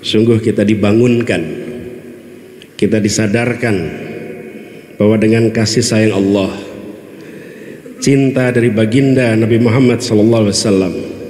Sungguh kita dibangunkan, kita disadarkan bahwa dengan kasih sayang Allah, cinta dari baginda Nabi Muhammad SAW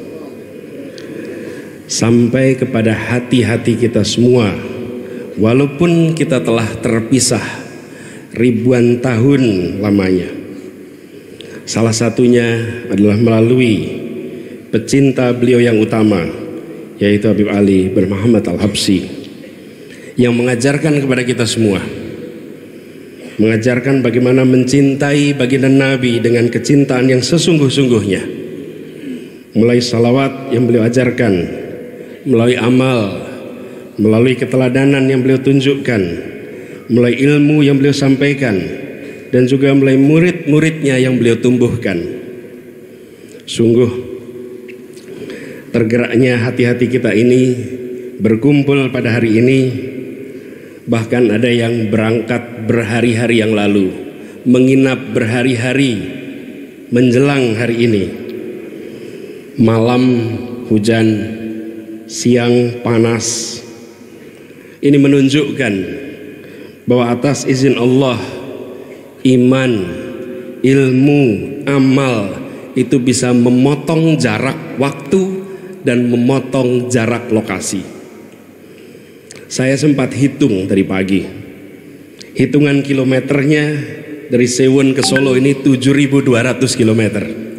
sampai kepada hati-hati kita semua, walaupun kita telah terpisah ribuan tahun lamanya. Salah satunya adalah melalui pecinta beliau yang utama, yaitu Habib Ali bin Muhammad Al-Habsyi, yang mengajarkan kepada kita semua, mengajarkan bagaimana mencintai baginda Nabi dengan kecintaan yang sesungguh-sungguhnya, mulai salawat yang beliau ajarkan, melalui amal, melalui keteladanan yang beliau tunjukkan, melalui ilmu yang beliau sampaikan, dan juga melalui murid-muridnya yang beliau tumbuhkan. Sungguh tergeraknya hati-hati kita ini berkumpul pada hari ini. Bahkan ada yang berangkat berhari-hari yang lalu, menginap berhari-hari menjelang hari ini. Malam hujan, siang panas. Ini menunjukkan bahwa atas izin Allah, iman, ilmu, amal itu bisa memotong jarak waktu dan memotong jarak lokasi. Saya sempat hitung tadi pagi, hitungan kilometernya dari Sewon ke Solo ini 7.200 kilometer.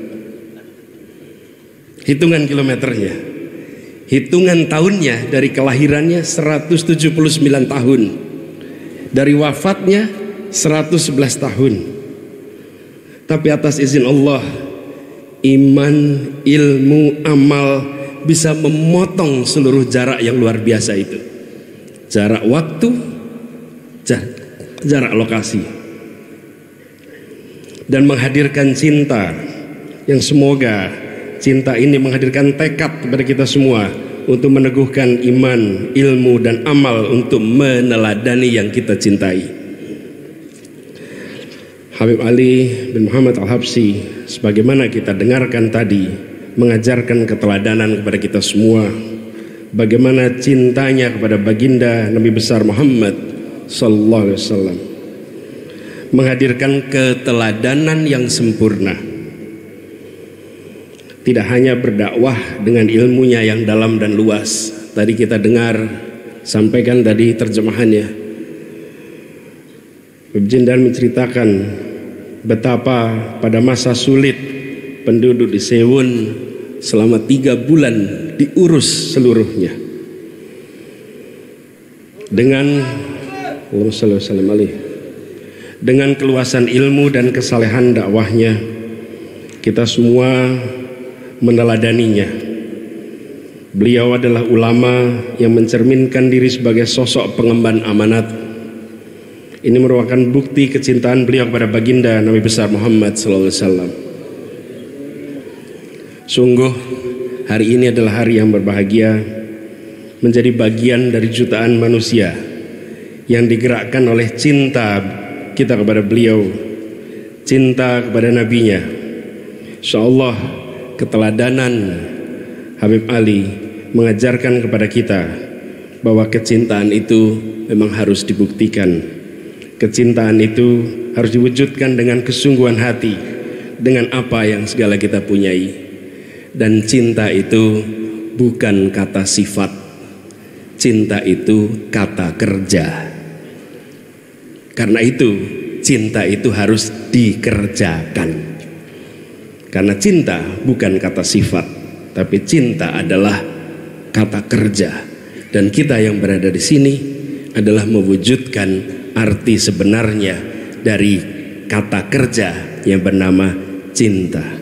Hitungan kilometernya, hitungan tahunnya dari kelahirannya 179 tahun, dari wafatnya 111 tahun. Tapi atas izin Allah, iman, ilmu, amal bisa memotong seluruh jarak yang luar biasa itu. Jarak waktu, jarak lokasi, dan menghadirkan cinta yang semoga cinta ini menghadirkan tekad kepada kita semua untuk meneguhkan iman, ilmu, dan amal untuk meneladani yang kita cintai. Habib Ali bin Muhammad Al-Habsyi, sebagaimana kita dengarkan tadi, mengajarkan keteladanan kepada kita semua, bagaimana cintanya kepada baginda Nabi besar Muhammad sallallahu alaihi wasallam, menghadirkan keteladanan yang sempurna. Tidak hanya berdakwah dengan ilmunya yang dalam dan luas. Tadi kita dengar, sampaikan tadi terjemahannya. Habib Jindan menceritakan betapa pada masa sulit penduduk di Sewon selama 3 bulan diurus seluruhnya dengan dengan keluasan ilmu dan kesalehan dakwahnya. Kita semua meneladaninya. Beliau adalah ulama yang mencerminkan diri sebagai sosok pengemban amanat. Ini merupakan bukti kecintaan beliau kepada baginda Nabi besar Muhammad SAW. Sungguh hari ini adalah hari yang berbahagia, menjadi bagian dari jutaan manusia yang digerakkan oleh cinta kita kepada beliau, cinta kepada nabinya. Insyaallah keteladanan Habib Ali mengajarkan kepada kita bahwa kecintaan itu memang harus dibuktikan. Kecintaan itu harus diwujudkan dengan kesungguhan hati, dengan apa yang segala kita punyai. Dan cinta itu bukan kata sifat, cinta itu kata kerja. Karena itu cinta itu harus dikerjakan. Karena cinta bukan kata sifat, tapi cinta adalah kata kerja. Dan kita yang berada di sini adalah mewujudkan arti sebenarnya dari kata kerja yang bernama cinta.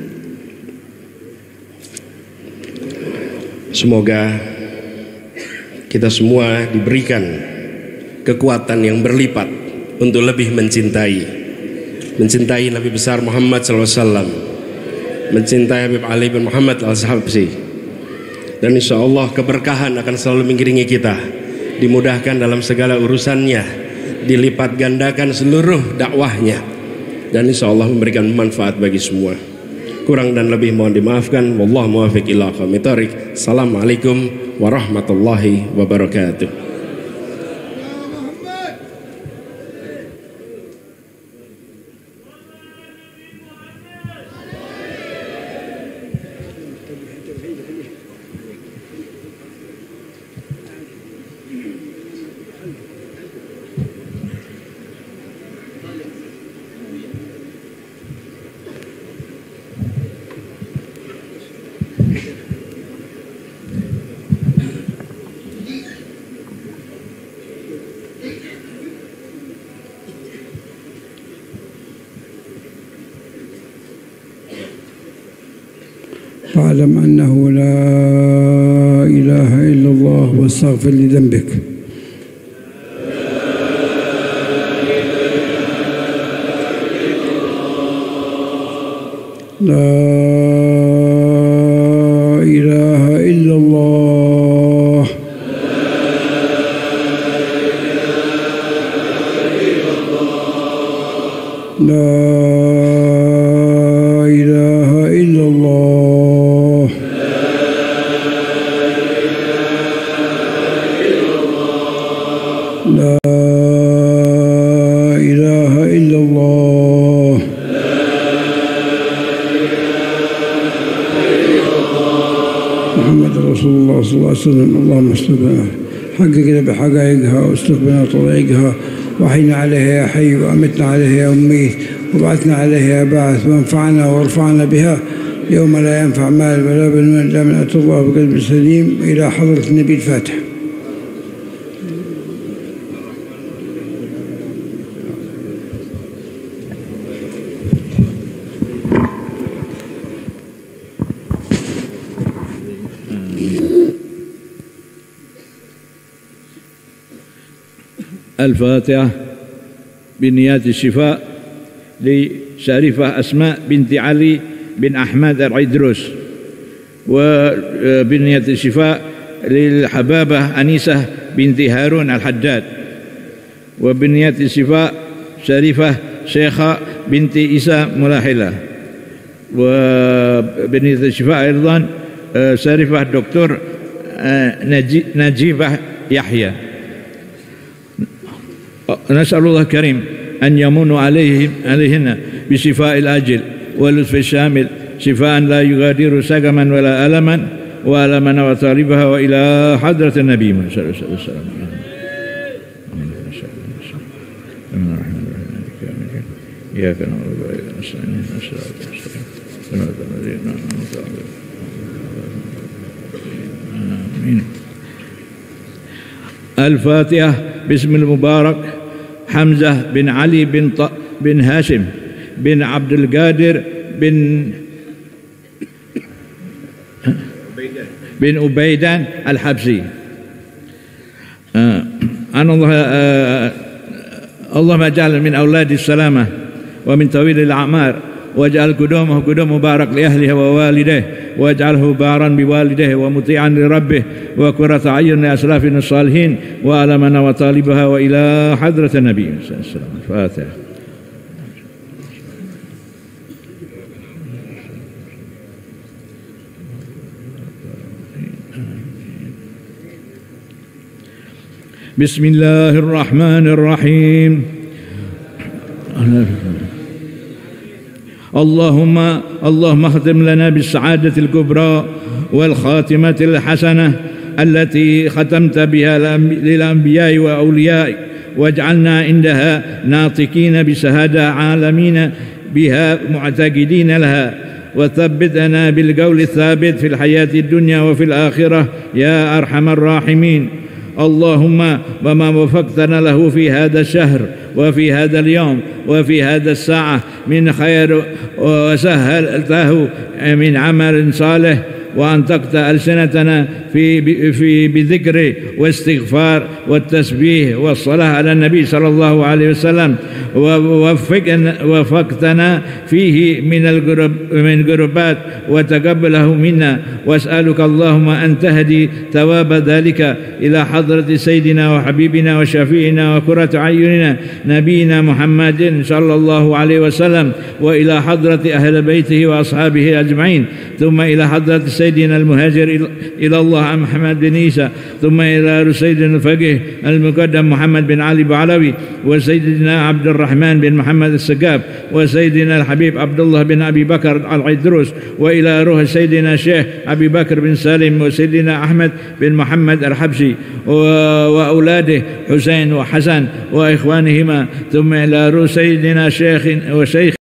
Semoga kita semua diberikan kekuatan yang berlipat untuk lebih mencintai Nabi besar Muhammad SAW, mencintai Habib Ali bin Muhammad Al-Habsyi, dan insya Allah keberkahan akan selalu mengiringi kita, dimudahkan dalam segala urusannya, dilipat gandakan seluruh dakwahnya, dan insya Allah memberikan manfaat bagi semua. Kurang dan lebih mohon dimaafkan. Wallahu muwaffiq ila aqwamit thoriq. Assalamualaikum warahmatullahi wabarakatuh. فاعلم أنه لا إله إلا الله واستغفر لذنبك. لا إله إلا الله. لا إله إلا الله. لا إله إلا الله. محمد رسول الله صلى الله عليه وسلم. اللهم استغفرنا حققنا بحقائقها واستقبلنا طريقها وحينا عليها يا حي وأمتنا عليها يا أميت وبعثنا عليها يا باعث وانفعنا وارفعنا بها يوم لا ينفع مال ولا بنون إلا من أتى الله بقلب سليم. إلى حضرة النبي الفاتح. الفاتحة بنيات الشفاء لشريفة أسماء بنت علي بن أحمد العيدروس، وبنيات الشفاء للحبابة أنيسة بنت هارون الحداد، وبنيات الشفاء شريفة شيخة بنت إيسى ملاحلة، وبنيات الشفاء أيضا شريفة دكتور نجيبة يحيى. نسأل الله الكريم أن يمن عليهن بشفاء الآجل واللطف الشامل، شفاء لا يغادر سقما ولا ألما وألمنا وطالبها، وإلى حضرة النبي صلى الله عليه وسلم. إياك نعبد وإياك نستعين صراط الذين أنعمت عليهم. آمين. الفاتحة. باسم المبارك حمزة بن علي بن هاشم بن عبد القادر بن أبيدان الحبسي. اللهم اجعل من أولاد السلامة ومن طويل الأعمار، واجعل قدومه قدوم مبارك لأهله ووالديه، واجعله بارا بوالديه ومطيعا لربه وقرة عين لأسلافنا الصالحين وألمنا وطالبها، وإلى حضرة النبي صلى الله عليه وسلم. الفاتحة. بسم الله الرحمن الرحيم. اللهم اختم لنا بالسعادة الكبرى والخاتمة الحسنة التي ختمت بها للأنبياء وأولياء، واجعلنا عندها ناطقين بشهادة عالمين بها معتقدين لها، وثبتنا بالقول الثابت في الحياة الدنيا وفي الآخرة يا أرحم الراحمين. اللهم وما وفقتنا له في هذا الشهر وفي هذا اليوم وفي هذا الساعة من خير وسهلته من عمل صالح، وأنطقت ألسنتنا في بذكر واستغفار والتسبيح والصلاة على النبي صلى الله عليه وسلم، ووفقتنا فيه من قربات وتقبله منا، واسألك اللهم أن تهدي ثواب ذلك إلى حضرة سيدنا وحبيبنا وشفيعنا وقرة أعيننا نبينا محمد صلى الله عليه وسلم، وإلى حضرة أهل بيته وأصحابه أجمعين، ثم إلى حضرة سيدنا المهاجر إلى الله محمد بن عيسى، ثم إلى سيدنا الفقيه المقدم محمد بن علي بعلوي، وسيدنا عبد الرحمن بن محمد السقاف، وسيدنا الحبيب عبد الله بن أبي بكر العيدروس، وإلى روح سيدنا الشيخ أبي بكر بن سالم، وسيدنا أحمد بن محمد الحبشي وأولاده حسين وحسن وإخوانهما، ثم إلى روح سيدنا شيخ